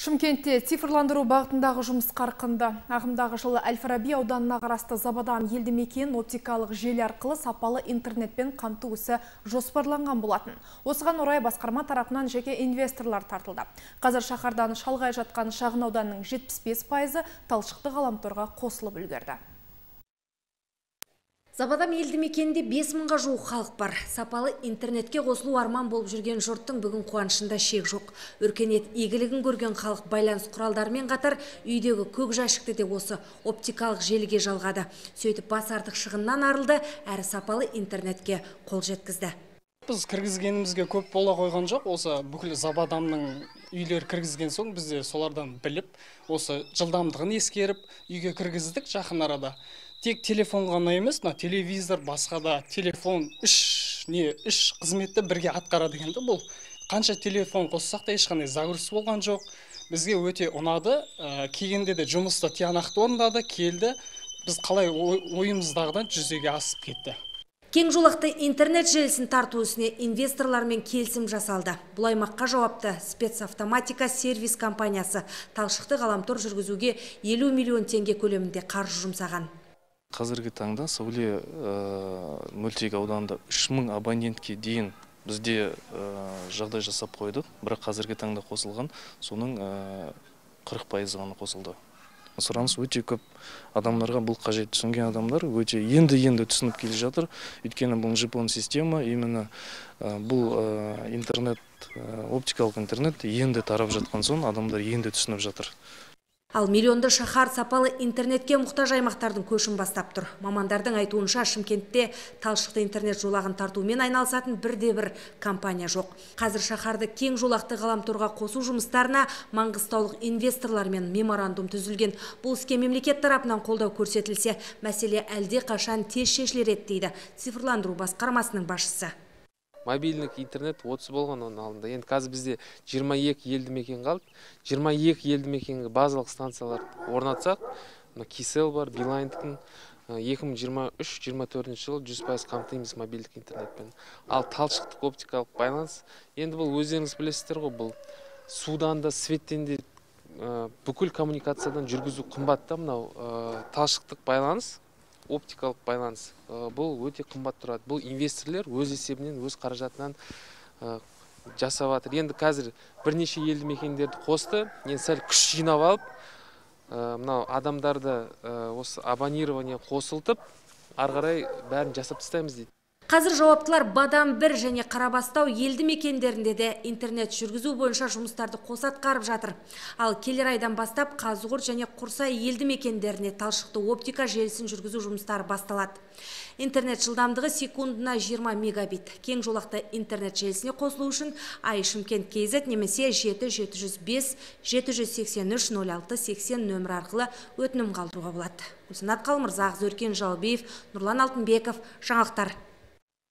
Шымкентте цифрландыру бағытындағы жұмыс қарқынды. Ағымдағы жылы Әл-Фараби ауданына қарасты Забадам елді мекен оптикалық желі арқылы сапалы интернетпен қамту ісі жоспарланған болатын. Осыған орай басқарма тарапынан жеке инвесторлар тартылды. Қазір шаһардан шалғай жатқан шағын ауданның 75% талшықты ғаламторға қосылып үлгерді. Забадам елді мекенінде 5000-ға жуық халық бар. Сапалы интернетке қосылу арман болып жүрген жұрттың бүгін қуанышында шек жоқ. Өркениет игілігін көрген халық байланыс құралдарымен қатар үйдегі көк жәшікті де осы оптикалық желіге жалғады. Сөйтіп бас артық шығыннан арылды, әрі сапалы интернетке қол жеткізді. Біз кіргізгенімізге көп бола қойған жоқ. Осы бүкіл Забадамның үйлер кіргізген соң бізде солардан біліп, осы жылдамдығын ескеріп, үйге кіргіздік жақын арада. Тек телефон ғана емес, телевизор, басқа да телефон үш қызметті бірге атқарады дегенді. Бұл қанша телефон қоссақ та ешқандай загруз болған жоқ. Бізге өте ұнады. Келгенде де жұмысты тиянақты орындады, келді. Біз қалай ойымыздағыдан жүзеге асып кетті. Кең жолақты интернет желісін тарту ісіне инвесторлармен келісім жасалды. Бұл аймаққа жауапты спецавтоматика сервис компаниясы талшықты ғаламтор жүргізуге 50 миллион теңге көлемінде қаржы жұмсаған. Қазіргі таңда Сәуле мөлтек ауданында 3000 абонентке дейін бізде жағдай жасап қойдық. Бірақ қазіргі таңда қосылған, соның 40% ғана қосылды. Сұраныс өте көп. Адамдарға бұл қажет, түсінген адамдар өте енді түсініп келе жатыр. Өйткені бұл жапон система, именно бұл интернет, оптикалық интернет енді тарап жатқан соң адамдар енді түсініп жатыр. Ал миллионды шаһар сапалы интернетке мұқтаж аймақтардың көшін бастап тұр. Мамандардың айтуынша Шымкентте талшықты интернет жолағын тартумен айналысатын бірде-бір компания жоқ. Қазір шаһарды кең жолақты ғаламторға қосу жұмыстарына маңғыстаулық инвесторлармен меморандум түзілген. Бұл іске мемлекет тарапынан қолдау көрсетілсе, мәселе әлде қашан тез шешілер еді дейді цифрландыру басқармасының басшысы. Мобильдік интернет 30 болған оның алдында. Енді қазір бізде 22 елді мекен қалды. 22 елді мекенге базалық станциялар орнатсақ, Кисел бар, Билайндың 2023-2024 жылы 100% қамтимыз мобильдік интернетпен. Ал талшықтық оптикалық байланыс, енді бұл өздеріңіз білесіздер ғой, бұл судан да, светтен де бүкіл коммуникациядан жүргізу қымбатта, мынау талшықтық байланыс. Оптикалық байланыс. Бұл өте қымбат тұрады. Бұл инвесторлер өз есебінен, өз қаражатынан жасап жатыр. Енді қазір бірнеше елді мекендерді қосты. Енді сәл күш жинап алып, мынау адамдарды осы абонирование қосылтып, ары қарай бәрін жасап тастаймыз дейді. Қазір жауаптылар Бадам 1 және Қарабастау елді мекендерінде де интернет жүргізу бойынша жұмыстарды қоса атқарып жатыр. Ал келер айдан бастап Қазығұрт және Құрсай елді мекендеріне талшықты оптика желісін жүргізу жұмыстары басталады. Интернет жылдамдығы секундына 20 мегабит. Кең жолақты интернет желісіне қосылу үшін Шымкент KZ немесе 7-705 783 06 80 нөмір арқылы өтінім қалдыруға болады. Усынат Қалмырзақ, Өркен Жалбиев, Нұрлан Алтынбеков, жаңалықтар.